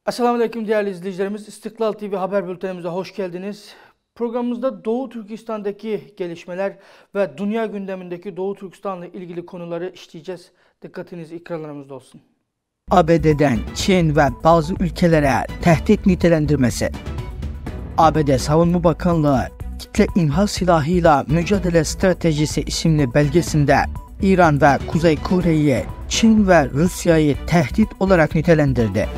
Esselamu Aleyküm değerli izleyicilerimiz. İstiklal TV haber bültenimize hoş geldiniz. Programımızda Doğu Türkistan'daki gelişmeler ve dünya gündemindeki Doğu Türkistan'la ilgili konuları işleyeceğiz. Dikkatiniz ekranlarımızda olsun. ABD'den Çin ve bazı ülkelere tehdit nitelendirmesi. ABD Savunma Bakanlığı kitle imha silahıyla mücadele stratejisi isimli belgesinde İran ve Kuzey Kore'yi, Çin ve Rusya'yı tehdit olarak nitelendirdi.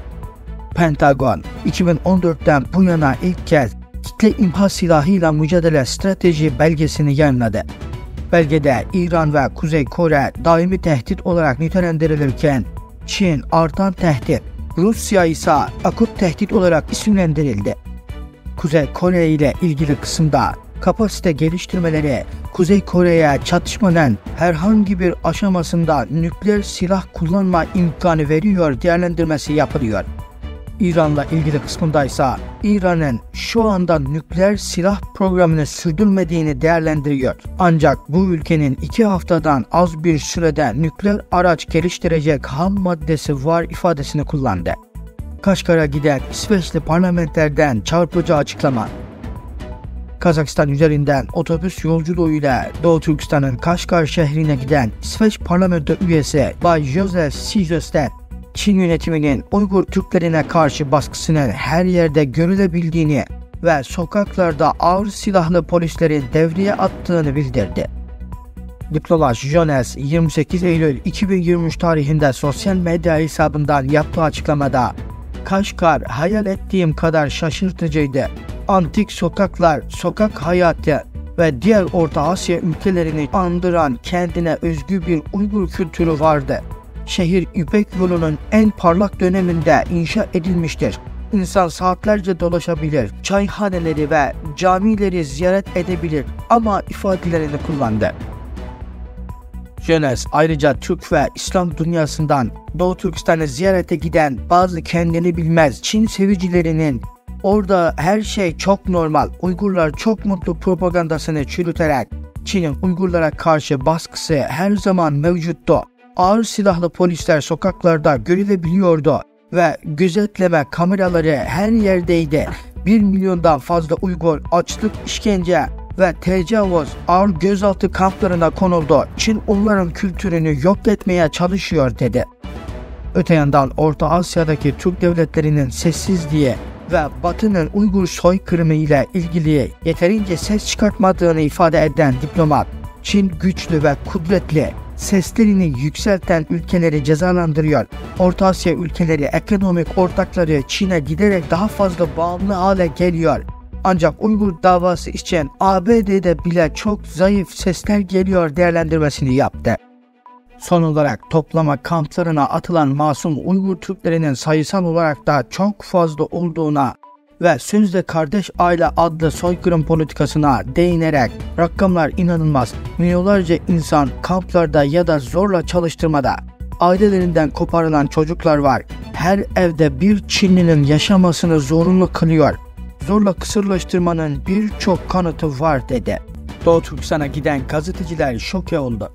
Pentagon 2014'ten bu yana ilk kez kitle imha silahıyla mücadele strateji belgesini yayınladı. Belgede İran ve Kuzey Kore daimi tehdit olarak nitelendirilirken Çin artan tehdit, Rusya ise akut tehdit olarak isimlendirildi. Kuzey Kore ile ilgili kısımda kapasite geliştirmeleri Kuzey Kore'ye çatışmanın herhangi bir aşamasında nükleer silah kullanma imkanı veriyor değerlendirmesi yapılıyor. İran'la ilgili kısmında ise İran'ın şu anda nükleer silah programını sürdürmediğini değerlendiriyor. Ancak bu ülkenin 2 haftadan az bir sürede nükleer araç geliştirecek ham maddesi var ifadesini kullandı. Kaşgar'a giden İsveçli parlamenterden çarpıcı açıklama. Kazakistan üzerinden otobüs yolculuğuyla Doğu Türkistan'ın Kaşgar şehrine giden İsveç parlamento üyesi Bay Josef Sijöstedt, Çin yönetiminin Uygur Türklerine karşı baskısının her yerde görülebildiğini ve sokaklarda ağır silahlı polislerin devreye attığını bildirdi. Diplomat Jones 28 Eylül 2023 tarihinde sosyal medya hesabından yaptığı açıklamada "Kaşgar hayal ettiğim kadar şaşırtıcıydı. Antik sokaklar, sokak hayatı ve diğer Orta Asya ülkelerini andıran kendine özgü bir Uygur kültürü vardı. Şehir İpek yolunun en parlak döneminde inşa edilmiştir. İnsan saatlerce dolaşabilir, çayhaneleri ve camileri ziyaret edebilir" ama ifadelerini kullandı. Jones ayrıca Türk ve İslam dünyasından Doğu Türkistan'ı ziyarete giden bazı kendini bilmez Çin sevicilerinin "orada her şey çok normal, Uygurlar çok mutlu" propagandasını çürüterek Çin'in Uygurlara karşı baskısı her zaman mevcuttu. Ağır silahlı polisler sokaklarda görülebiliyordu ve gözetleme kameraları her yerdeydi. 1 milyondan fazla Uygur açlık, işkence ve tecavüz ağır gözaltı kamplarına konuldu. Çin onların kültürünü yok etmeye çalışıyor dedi. Öte yandan Orta Asya'daki Türk devletlerinin sessizliği ve Batı'nın Uygur soykırımı ile ilgili yeterince ses çıkartmadığını ifade eden diplomat, Çin güçlü ve kudretli, seslerini yükselten ülkeleri cezalandırıyor. Orta Asya ülkeleri ekonomik ortakları Çin'e giderek daha fazla bağımlı hale geliyor. Ancak Uygur davası için ABD'de bile çok zayıf sesler geliyor değerlendirmesini yaptı. Son olarak toplama kamplarına atılan masum Uygur Türklerinin sayısal olarak da çok fazla olduğuna ve sözde kardeş aile adlı soykırım politikasına değinerek rakamlar inanılmaz, milyonlarca insan kamplarda ya da zorla çalıştırmada, ailelerinden koparılan çocuklar var, her evde bir Çinlinin yaşamasını zorunlu kılıyor, zorla kısırlaştırmanın birçok kanıtı var dedi. Doğu Türkistan'a giden gazeteciler şoke oldu.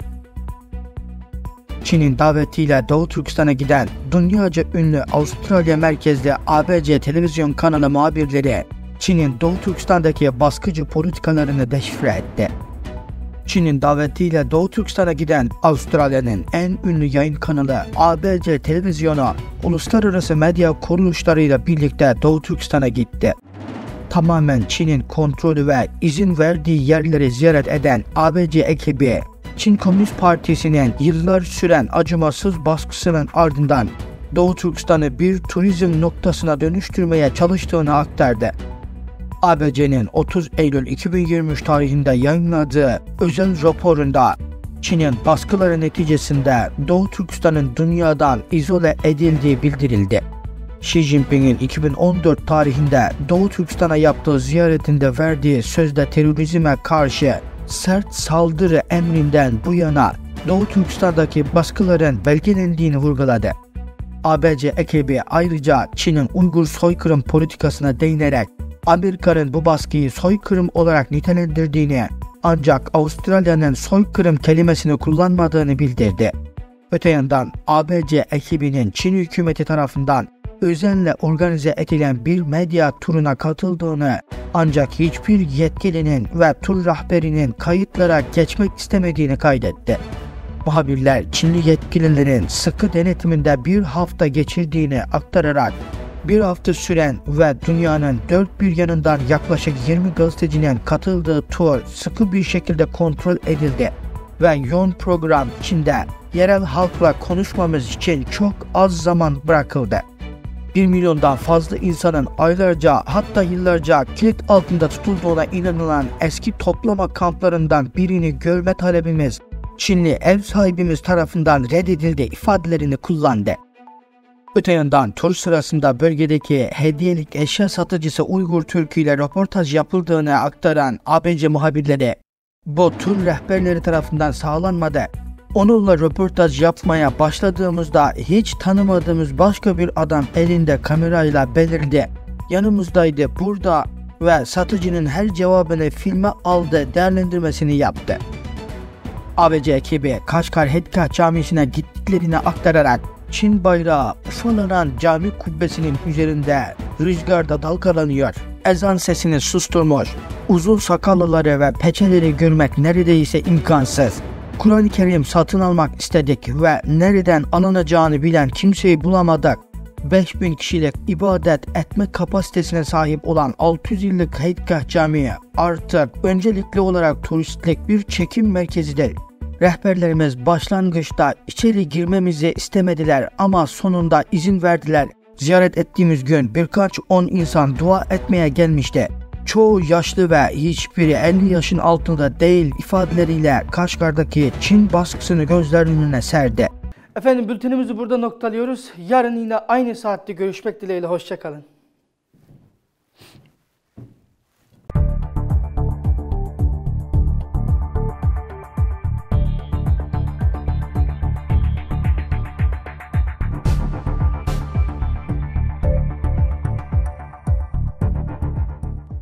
Çin'in davetiyle Doğu Türkistan'a giden dünyaca ünlü Avustralya merkezli ABC televizyon kanalı muhabirleri Çin'in Doğu Türkistan'daki baskıcı politikalarını deşifre etti. Çin'in davetiyle Doğu Türkistan'a giden Avustralya'nın en ünlü yayın kanalı ABC televizyonu uluslararası medya kuruluşlarıyla birlikte Doğu Türkistan'a gitti. Tamamen Çin'in kontrolü ve izin verdiği yerleri ziyaret eden ABC ekibi, Çin Komünist Partisi'nin yıllar süren acımasız baskısının ardından Doğu Türkistan'ı bir turizm noktasına dönüştürmeye çalıştığını aktardı. ABC'nin 30 Eylül 2023 tarihinde yayınladığı özel raporunda Çin'in baskıları neticesinde Doğu Türkistan'ın dünyadan izole edildiği bildirildi. Xi Jinping'in 2014 tarihinde Doğu Türkistan'a yaptığı ziyaretinde verdiği sözde terörizme karşı sert saldırı emrinden bu yana Doğu Türkistan'daki baskıların belgelendiğini vurguladı. ABC ekibi ayrıca Çin'in Uygur soykırım politikasına değinerek Amerika'nın bu baskıyı soykırım olarak nitelendirdiğini ancak Avustralya'nın soykırım kelimesini kullanmadığını bildirdi. Öte yandan ABC ekibinin Çin hükümeti tarafından özenle organize edilen bir medya turuna katıldığını, ancak hiçbir yetkilinin ve tur rehberinin kayıtlara geçmek istemediğini kaydetti. Muhabirler Çinli yetkililerin sıkı denetiminde bir hafta geçirdiğini aktararak, bir hafta süren ve dünyanın dört bir yanından yaklaşık 20 gazetecinin katıldığı tur sıkı bir şekilde kontrol edildi ve yoğun program içinde yerel halkla konuşmamız için çok az zaman bırakıldı. 1 milyondan fazla insanın aylarca hatta yıllarca kilit altında tutulduğuna inanılan eski toplama kamplarından birini görme talebimiz Çinli ev sahibimiz tarafından reddedildi ifadelerini kullandı. Öte yandan tur sırasında bölgedeki hediyelik eşya satıcısı Uygur Türk'ü ile röportaj yapıldığını aktaran ABC muhabirleri, bu tur rehberleri tarafından sağlanmadı. Onunla röportaj yapmaya başladığımızda hiç tanımadığımız başka bir adam elinde kamerayla belirdi. Yanımızdaydı burada ve satıcının her cevabını filme aldı değerlendirmesini yaptı. ABC ekibi Kaşgar Hedgah Camisi'ne gittiklerini aktararak Çin bayrağı ufalanan cami kubbesinin üzerinde rüzgarda dalgalanıyor. Ezan sesini susturmuş. Uzun sakallıları ve peçeleri görmek neredeyse imkansız. Kur'an-ı Kerim satın almak istedik ve nereden alınacağını bilen kimseyi bulamadık. 5000 kişilik ibadet etme kapasitesine sahip olan 600 yıllık Hedgah Camii artık öncelikli olarak turistlik bir çekim merkezidir. Rehberlerimiz başlangıçta içeri girmemizi istemediler ama sonunda izin verdiler. Ziyaret ettiğimiz gün birkaç 10 insan dua etmeye gelmişti. Çoğu yaşlı ve hiçbiri 50 yaşın altında değil ifadeleriyle Kaşgar'daki Çin baskısını gözlerinin önüne serdi. Efendim bültenimizi burada noktalıyoruz. Yarın yine aynı saatte görüşmek dileğiyle. Hoşça kalın.